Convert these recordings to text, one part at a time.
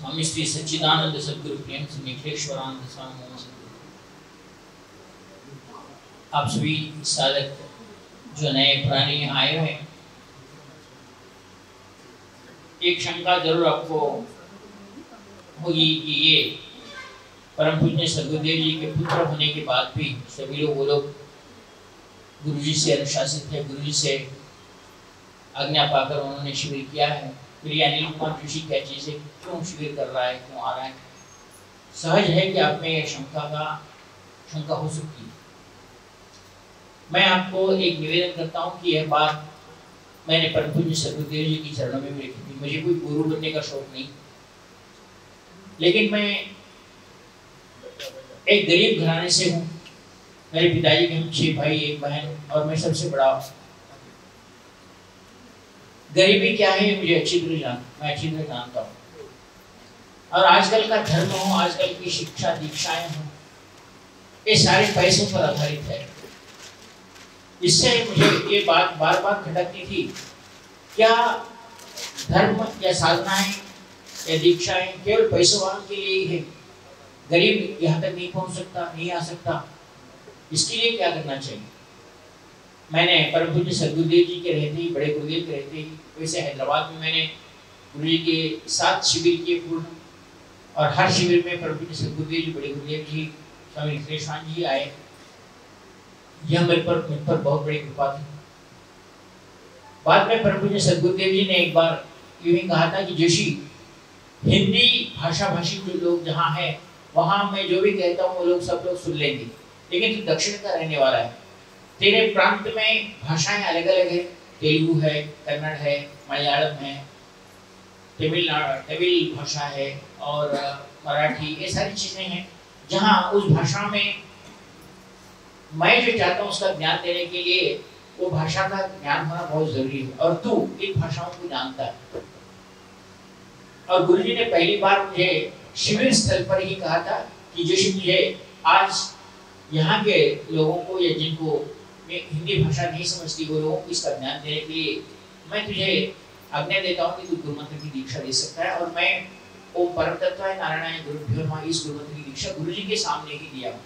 स्वामी श्री सच्चिदानंद सद्गुरु प्रेम से निखिलेश्वरानंद स्वामी मोहम्मद सद्गुरु, आप सभी साधक जो नए पुराने यहाँ आए हैं, एक शंका जरूर आपको होगी कि ये परम पूज्य सद्गुरुदेव जी के पुत्र होने के बाद भी सभी लोग वो लोग गुरु जी से अनुशासित है, गुरु जी से आज्ञा पाकर उन्होंने शिविर किया है, फिर ये अनिल कुमार जोशी क्या चीज़ है, क्यों शिविर कर रहा है, क्यों आ रहा है। सहज है कि आप में ये शंका हो सकती है। मैं आपको एक निवेदन करता हूँ कि यह बात मैंने परम पूज्य सद्गुरुदेव जी की चरणों में भी लिखी थी। मुझे कोई गुरु बनने का शौक नहीं, लेकिन मैं एक गरीब घराने से हूँ। मेरे पिताजी के हम 6 भाई 1 बहन और मैं सबसे बड़ा। गरीबी क्या है मुझे अच्छी तरह जानता हूँ। और आजकल का धर्म हो, आजकल की शिक्षा दीक्षाएं हो, ये सारे पैसों पर आधारित है। इससे मुझे ये बात बार बार खटकती थी, क्या धर्म या साधनाएं या दीक्षाएं केवल पैसों वालों के लिए ही है? गरीब यहाँ तक नहीं पहुँच सकता, नहीं आ सकता, इसके लिए क्या करना चाहिए? मैंने परम पूज्य सद्गुरुदेव जी के रहते ही, बड़े गुरुदेव के रहते ही, वैसे हैदराबाद में मैंने गुरु जी के 7 शिविर किए पूर्ण, और हर शिविर में परम पूज्य सद्गुरुदेव जी, बड़े गुरुदेव जी, स्वामी निखिलेश्वरानंद जी आए। यह मेरे पर बहुत बड़ी कृपा थी। बाद में परम पूज्य सद्गुरुदेव जी ने एक बार यूं ही कहा था कि जोशी, हिंदी भाषा भाषी जो लोग जहाँ है वहाँ मैं जो भी कहता हूँ वो लोग सब लोग सुन लेंगे, लेकिन तू दक्षिण का रहने वाला है, तेरे प्रांत में भाषाएं अलग अलग है, तेलुगु है, कन्नड़ है, मलयालम है, तमिल भाषा है और मराठी, ये सारी चीजें हैं जहाँ उस भाषा में मैं जो चाहता हूँ उसका ज्ञान देने के लिए वो भाषा का ज्ञान होना बहुत जरूरी है, और तू इन भाषाओं को जानता है। और गुरुजी ने पहली बार मुझे शिविर स्थल पर ही कहा था कि जोशी, मुझे आज यहाँ के लोगों को या जिनको हिंदी भाषा नहीं समझती वो लोगों को इसका ज्ञान देने के लिए मैं तुझे आज्ञा देता हूँ कि तू गुरु मंत्र की दीक्षा ले सकता है। और मैं ओम परम तत्वाय नारायणाय गुरुभ्यो नमः इस गुरु मंत्र की दीक्षा गुरुजी के सामने ही दिया।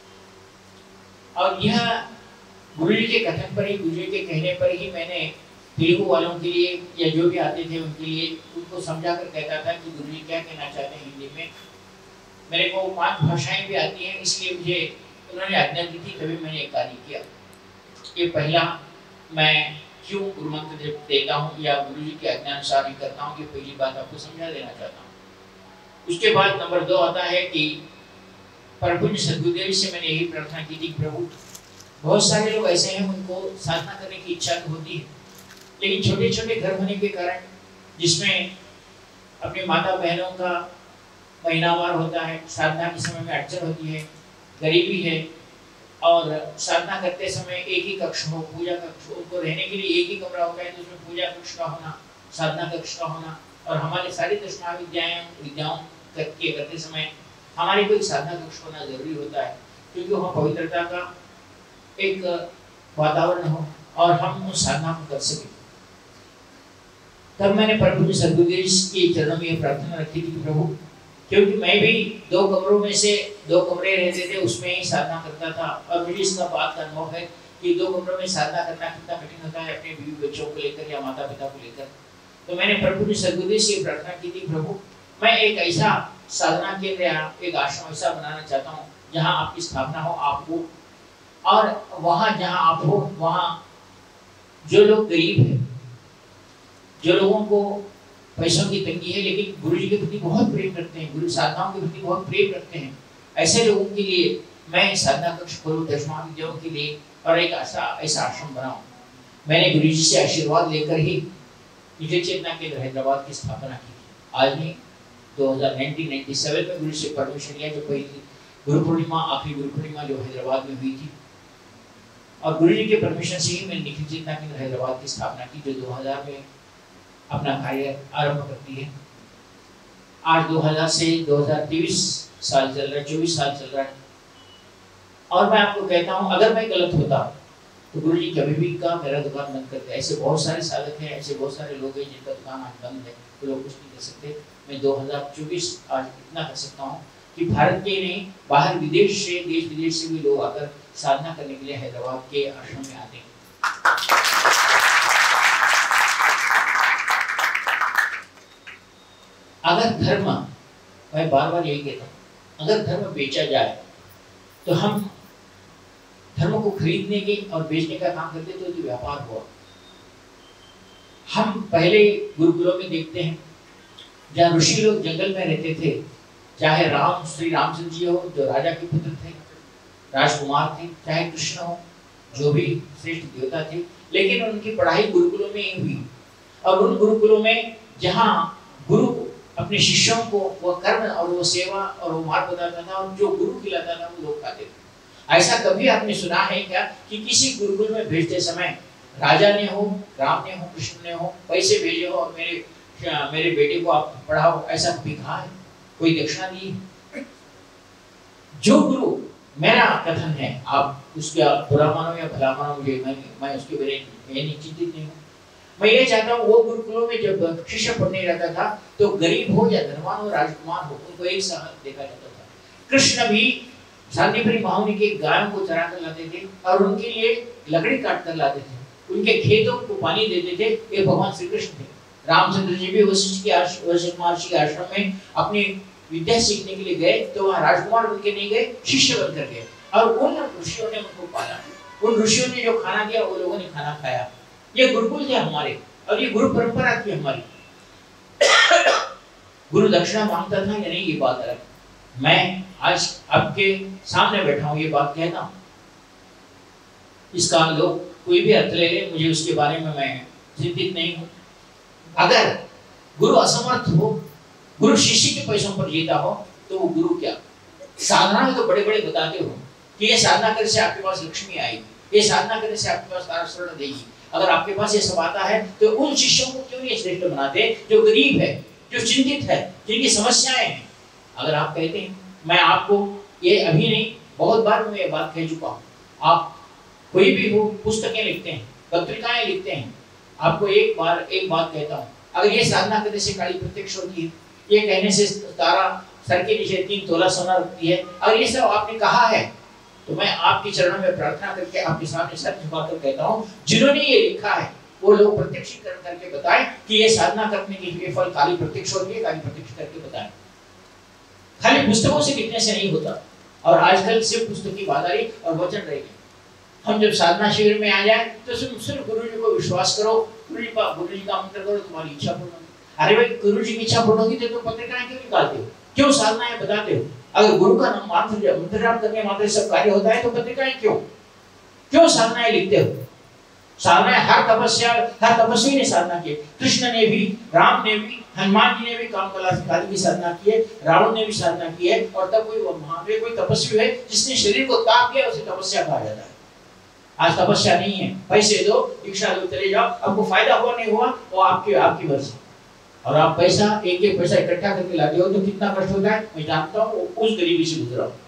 और यह गुरुजी के कथन पर ही, गुरुजी के कहने पर ही मैंने तेलुगु वालों के लिए या जो भी आते थे उनके लिए उनको समझा कर कहता था कि गुरुजी क्या कहना चाहते हैं हिंदी में। मेरे को 5 भाषाएं भी आती हैं, इसलिए मुझे उन्होंने आज्ञा दी थी, तभी मैंने एक कार्य किया। ये पहला मैं क्यों गुरु मंत्र देता हूँ या गुरुजी की आज्ञा अनुसार ही करता हूँ, ये पहली बात आपको समझा देना चाहता हूँ। उसके बाद नंबर 2 आता है कि परम पूज्य सद्गुरुदेव से मैंने यही प्रार्थना की थी, प्रभु बहुत सारे लोग ऐसे हैं उनको साधना करने की इच्छा तो होती है, लेकिन छोटे छोटे घर होने के कारण, जिसमें अपनी माता बहनों का महीनावार होता है, साधना के समय में अड़चन होती है, गरीबी है, और साधना करते समय एक ही कक्ष हो, पूजा कक्ष, उनको रहने के लिए एक ही कमरा होता है, तो उसमें पूजा कक्ष का होना, साधना कक्ष का होना, और हमारे सारी दशमा विद्याओं करते समय हमारे कोई साधना कक्ष होना जरूरी होता है, क्योंकि वहाँ पवित्रता का एक वातावरण हो और हम उस साधना को कर सके। तब मैंने परम पूज्य सद्गुरुदेव के चरणों में प्रार्थना रखी थी, प्रभु क्योंकि मैं भी 2 कमरों में से 2 कमरे रहते थे, उसमें ही साधना करता था, और मुझे इसका बात का अनुभव है कि 2 कमरों में साधना करना कितना कठिन होता है अपने बीवी बच्चों को लेकर या माता पिता को लेकर। तो मैंने परम पूज्य सद्गुरुदेव से प्रार्थना की थी, प्रभु मैं एक ऐसा साधना केंद्र या एक आश्रम ऐसा बनाना चाहता हूँ जहाँ आपकी स्थापना हो, आप हो, और वहाँ जहाँ आप हो वहाँ जो लोग गरीब हैं, जो लोगों को पैसों की तंगी है लेकिन गुरु जी के प्रति बहुत प्रेम करते हैं, गुरु साधनाओं के प्रति बहुत प्रेम रखते हैं, ऐसे लोगों के लिए मैं साधना कक्ष खोलूं, दशमा विद्याओं के लिए, और एक ऐसा आश्रम बनाऊं। मैंने गुरु जी से आशीर्वाद लेकर ही निखिल चेतना केंद्र हैदराबाद की स्थापना की। आज नहीं, 1997 में गुरु से परमिशन लिया, जो पहली गुरु पूर्णिमा, आखिरी गुरु पूर्णिमा जो हैदराबाद में हुई थी, और गुरु जी के परमिशन से ही मैंने निखिल चेतना केंद्र हैदराबाद की स्थापना की, जो 2000 में अपना कार्य आरंभ करती है। आज 2000 से 2023 साल चल रहा है, 24 साल चल रहा है, और मैं आपको कहता हूँ अगर मैं गलत होता तो गुरु जी कभी भी का मेरा दुकान बंद करते। ऐसे बहुत सारे साधक हैं, ऐसे बहुत सारे लोग हैं जिनका दुकान आज बंद है, तो लोग कुछ नहीं कर सकते। मैं 2024 आज इतना कर सकता हूँ कि भारत के नहीं, बाहर विदेश से, देश विदेश से भी लोग आकर साधना करने के लिए हैदराबाद के आश्रम में आते हैं। अगर धर्म, मैं बार बार यही कहता हूँ, अगर धर्म बेचा जाए तो हम धर्म को खरीदने के और बेचने का काम करते तो व्यापार हुआ। हम पहले गुरुकुलों में देखते हैं जहाँ ऋषि लोग जंगल में रहते थे, चाहे राम, श्री रामचंद्र जी हो जो राजा के पुत्र थे, राजकुमार थे, चाहे कृष्ण हो जो भी श्रेष्ठ देवता थे, लेकिन उनकी पढ़ाई गुरुकुलों में ही हुई। और उन गुरुकुलों में जहाँ गुरु अपने शिष्यों को वो कर्म और वो सेवा और वो मार्ग बताता था, और जो गुरु खिलाता था वो लोग खाते थे। ऐसा कभी आपने सुना है क्या कि किसी गुरुकुल में भेजते समय राजा ने हो, राम ने हो, कृष्ण ने हो, पैसे भेजे हो और मेरे बेटे को आप पढ़ाओ, ऐसा कभी कहा है? कोई दक्षिणा दी? जो गुरु, मेरा कथन है, आप उसका बुरा मानो या भला मानो, मुझे मैं उसके बारे में चिंतित नहीं हूँ। मैं ये चाहता हूँ वो गुरुकुलों में जब शिष्य पढ़ने रहता था तो गरीब हो या धनवान हो, राजकुमार हो, उनको एक साथ देखा जाता था। कृष्ण भी शांतिप्रिय महोनी के गायों को चरा कर लाते थे और उनके लिए लकड़ी काट कर लाते थे, उनके खेतों को पानी देते थे। ये भगवान श्री कृष्ण थे। रामचंद्र जी भी वशिष्ठ महर्षि के आश्रम में अपनी विद्या सीखने के लिए गए तो वहाँ राजकुमार बनके नहीं गए, शिष्य बनकर गए, और उन ऋषियों ने उनको पाला। उन ऋषियों ने जो खाना दिया वो लोगों ने खाना खाया। ये गुरुकुल थे हमारे, और ये गुरु परंपरा थी हमारी। गुरु दक्षिणा मांगता था या नहीं, ये बात अलग। मैं आज आपके सामने बैठा हूँ, ये बात कहता हूँ, इसका लोग कोई भी अर्थ ले ले, मुझे उसके बारे में मैं चिंतित नहीं हूँ। अगर गुरु असमर्थ हो, गुरु शिष्य के पैसों पर जीता हो, तो वो गुरु क्या? साधना में तो बड़े बड़े बताते हो कि ये साधना करने से आपके पास लक्ष्मी आएगी, ये साधना करने से आपके पास तारा स्वर्ण देगी। अगर आपके पास ये सब आता है तो उन शिष्यों को क्यों नहीं श्रेष्ठ बनाते जो गरीब है, जो चिंतित है, जिनकी समस्याएं हैं? अगर आप कहते हैं, मैं आपको ये अभी नहीं, बहुत बार मैं ये बात कह चुका हूँ, आप कोई भी हो, पुस्तकें लिखते हैं, पत्रिकाएं लिखते हैं, आपको एक बात कहता हूँ, अगर ये साधना करने से काली प्रत्यक्ष होती है, ये कहने से तारा सर के नीचे 3 तोला सोना रखती है, अगर ये सब आपने कहा है, तो मैं आपके चरणों में प्रार्थना करके आपके सामने सर झुकाकर कहता हूँ, जिन्होंने ये लिखा है वो लोग प्रत्यक्षीकरण करके बताएं कि ये साधना करने के फल काली प्रत्यक्ष होती है, काली प्रत्यक्ष करके बताएं। खाली पुस्तकों से लिखने से नहीं होता। और आजकल सिर्फ पुस्तक की बात आ रही और वचन रहेगी। हम जब साधना शिविर में आ जाए तो सिर्फ गुरु जी को विश्वास करो, गुरु जी का मंत्र करो, तुम्हारी इच्छा पूर्ण होगी। अरे भाई, गुरु जी की इच्छा पूर्ण होगी तो पत्रिकाएं क्यों निकालते हो, क्यों साधनाएं बताते हो? अगर गुरु का नाम मंत्र जाप करने मात्र सब कार्य होता है तो पत्रिकाएं क्यों साधनाएं लिखते हो? साधनाएं हर तपस्वी ने साधना की। कृष्ण ने भी, राम ने भी, हनुमान जी ने भी कामकला काली की साधना की है, रावण ने भी साधना की है, और तब कोई तपस्वी है जिसने शरीर को ताप दिया, उसे तपस्या कहा जाता है। आज तपस्या नहीं है, पैसे दो, दीक्षा लो, चले जाओ, आपको फायदा हुआ नहीं हुआ वो आपकी मर्जी। और आप पैसा एक पैसा इकट्ठा करके लाते हो तो कितना कष्ट होता है मैं जानता हूँ, उस गरीबी से गुजरा हूँ।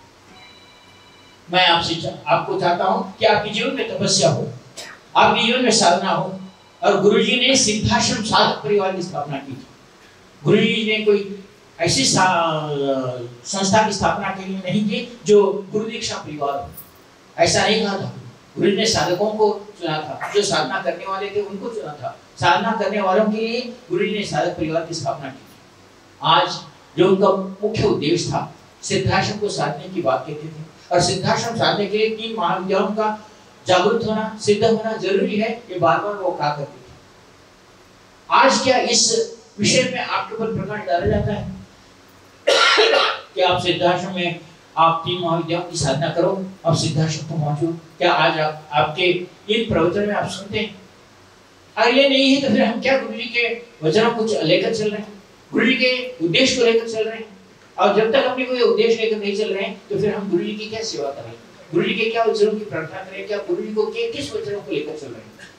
मैं आपको चाहता हूँ कि आपके जीवन में तपस्या हो, आपके जीवन में साधना हो। और गुरुजी ने सिद्धाश्रम साधक परिवार की स्थापना की थी। गुरुजी ने कोई ऐसी संस्था की स्थापना के लिए नहीं की जो गुरु दीक्षा परिवार हो, ऐसा नहीं कहा था। गुरु ने साधकों को चुना था, जो साधना करने वाले थे उनको चुना था। साधना करने वालों के लिए गुरु ने साधक परिवार की स्थापना की थी। आज जो उनका मुख्य उद्देश्य था, सिद्धाश्रम को साधने की बात कहते थे, और सिद्धाश्रम साधने के लिए 3 महाविद्याओं का जागरूक होना, सिद्ध होना जरूरी है, ये बार बार वो कहा करते थे। आज क्या इस विषय में आपके ऊपर प्रकाश डाला जाता है कि आप सिद्धाश्रम में आप 3 महाविद्याओं की साधना करो और सिद्धाश्रम को पहुंचो? क्या आज आपके इन प्रवचन में आप सुनते हैं? अगर ये नहीं है तो फिर हम क्या गुरु जी के वचनों को लेकर चल रहे हैं, गुरु जी के उद्देश्य को लेकर चल रहे हैं? और जब तक अपने कोई उद्देश्य लेकर नहीं चल रहे हैं तो फिर हम गुरु जी की क्या सेवा करें, गुरु जी के क्या वचनों की प्रार्थना करें, क्या गुरु जी को किस वचनों को लेकर चल रहे हैं?